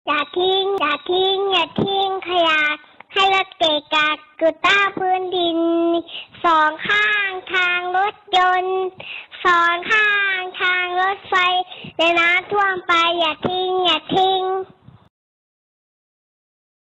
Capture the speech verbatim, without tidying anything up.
อย่าทิ้งอย่าทิ้งอย่าทิ้งขยะให้รถเกะกะกุต้าพื้นดินสองข้างทางรถยนต์สองข้างทางรถไฟในน้ำท่วมไปอย่าทิ้งอย่าทิ้ง